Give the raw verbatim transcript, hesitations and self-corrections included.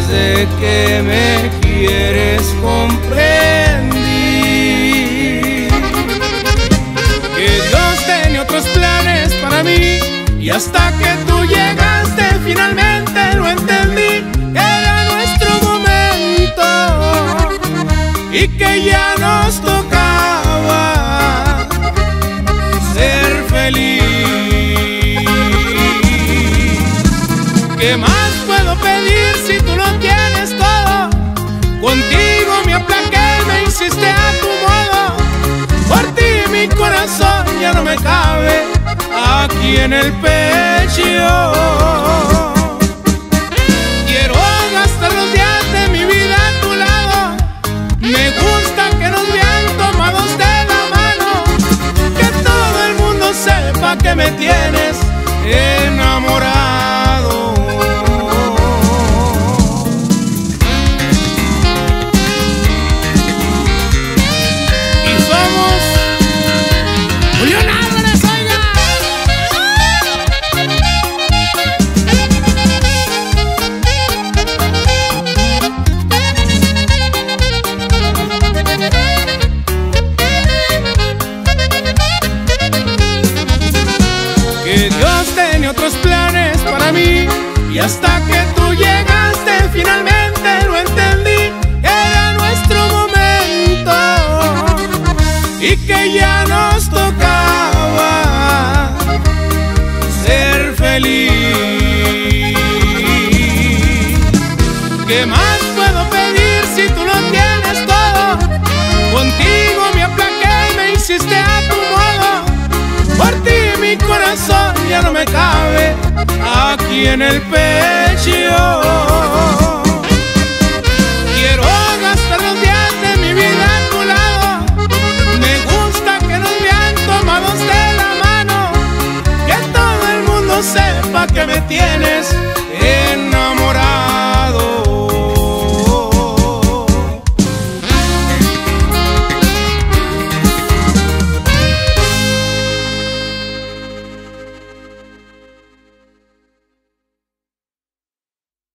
sé que me quieres, comprendí que Dios tenía otros planes para mí, y hasta que tú llegaste finalmente lo entendí, que era nuestro momento y que ya nos tocaba ser feliz. ¿Qué más puedo pedir si tú lo tienes todo? Contigo me aplaqué, me hiciste a tu modo. Por ti mi corazón ya no me cabe aquí en el pecho. Quiero gastar los días de mi vida a tu lado. Me gusta que nos vean tomados de la mano, que todo el mundo sepa que me tienes enamorado. Que Dios tenía otros planes para mí, y hasta que tú llegaste finalmente lo entendí, que era nuestro momento y que ya nos tocaba ser feliz. ¿Qué más puedo pedir si tú lo tienes todo? Contigo me aplaqué, me hiciste a tu modo. Por ti mi corazón ya no me cabe aquí en el pecho.